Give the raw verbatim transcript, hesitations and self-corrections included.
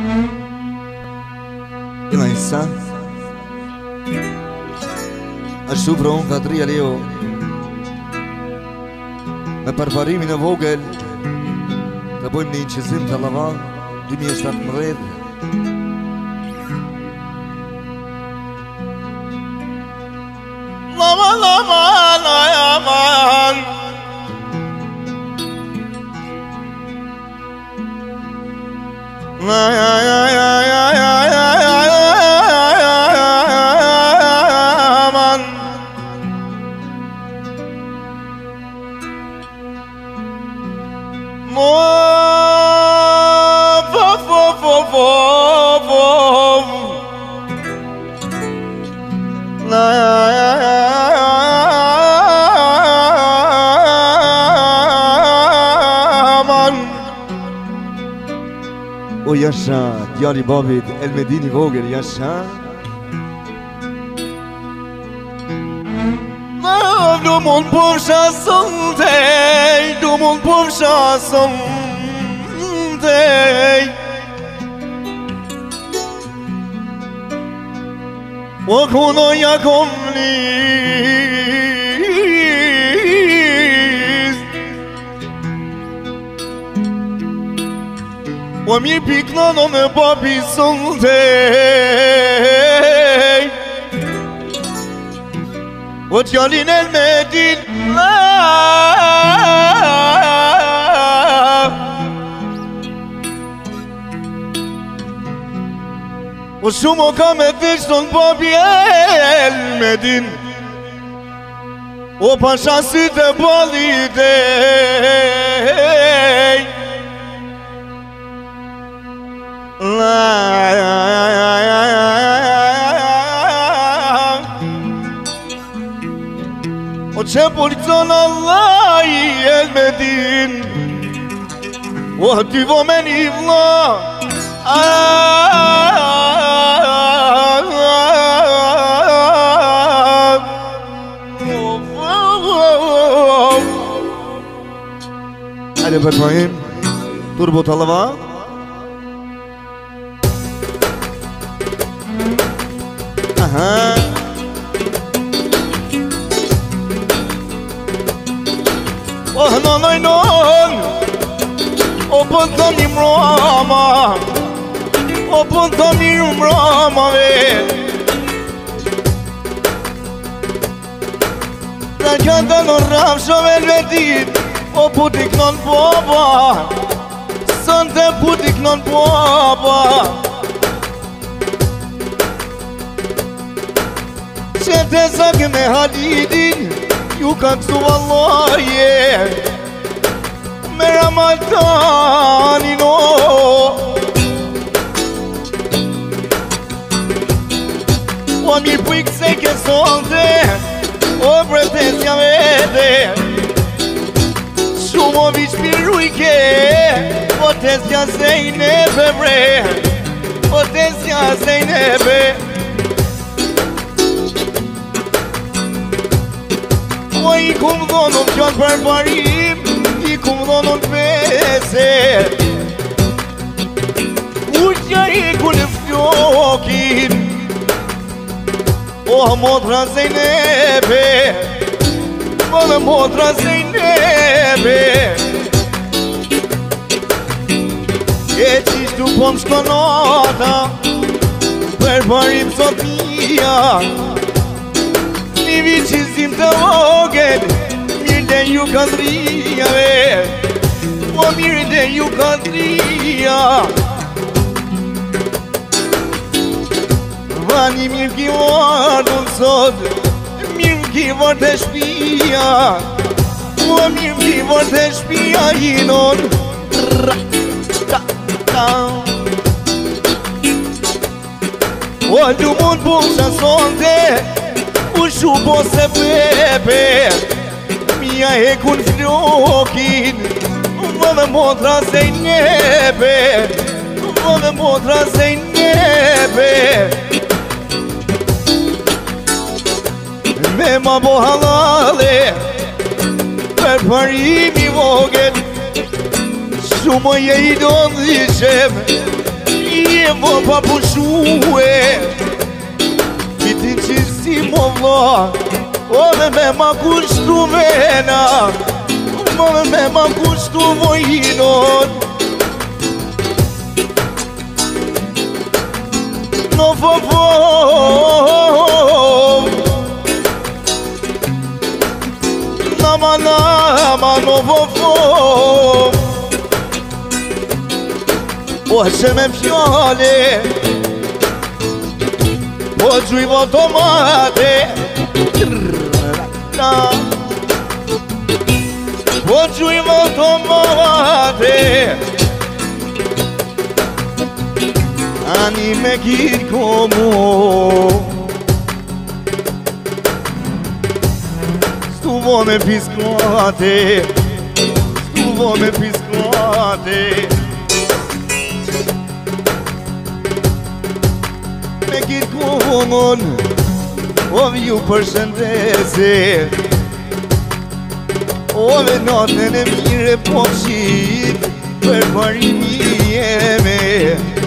Ima issa Ashtu pron Katria Leo Me përparimin e vogël të bojmë një inqizim të lava dy mijë e shtatëmbëdhjetë. Aman aman aman Ay ay ay ay ay ay aman Mo fo fo fo fo fo O jasha, djali babit Elmedini vogël, jasha Du mund pofsha sëntej, du mund pofsha sëntej O kuno ja kom nis O mi pikna no me papi sëntej O t'jallin Elmedin O shumë o ka me veç ton papi Elmedin O pasha si të balidej O që policon Allah i Elmedin O ty vomen i vla Hajde përpajim Turbo të lava Aha Oh no no no O pën të mi mrama O pën të mi mrama vet Në këndë në rafshove Elmedin O putik non baba Sënte putik non baba Qete zake me Halidin Ju ka kësu vallaje Me Ramazani no O mi pujk se ke sonte O pretensja vete Shumë o viç pirujke O tesja Zejnebe bre O tesja Zejnebe O i kum dhonën qënë për parim I kum dhonën pese Uqja i ku në fjokin O motra Zejnebe O në motra Zejnebe E qishtu po më shkonata Për parim sot mija Një viqizim të vogël Mirë dhe ju ka dhria ve O mirë dhe ju ka dhria Vani mirë ki vardun sot Mirë ki vard e shpia O mirë ki vard e shpia Jinon O du mund po shasonte U shu po se pepe Mia e kun flokin Më dhe motra Zejnebe Më dhe motra Zejnebe Me ma bo halale Për parimi vogël Shumë je i do ndishem Je vo pa pushue Vitin që si mo vla O dhe me ma kushtu vena O dhe me ma kushtu vojinon No fo fo Nama nama no fo fo Po që me fjale Po gjujmë automate Po gjujmë automate Ani me kirë komo Stuvo me piskate Stuvo me piskate Me kirë komon O ju përshëndese O dhe natën e mire po qit Për parimi e me